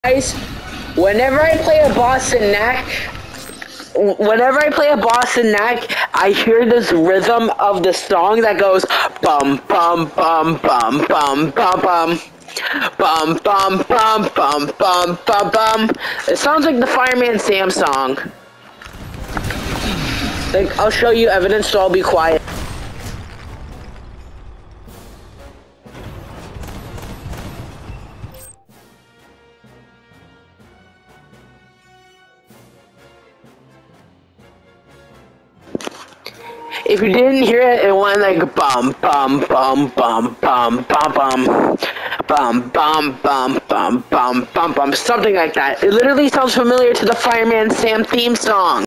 Guys, whenever I play a boss in KNACK, I hear this rhythm of the song that goes bum bum bum bum bum bum bum bum bum bum bum bum bum bum. It sounds like the Fireman Sam song. Like, I'll show you evidence, so I'll be quiet. If you didn't hear it, it went like bum bum bum bum bum bum bum bum bum bum bum bum bum bum, something like that. It literally sounds familiar to the Fireman Sam theme song.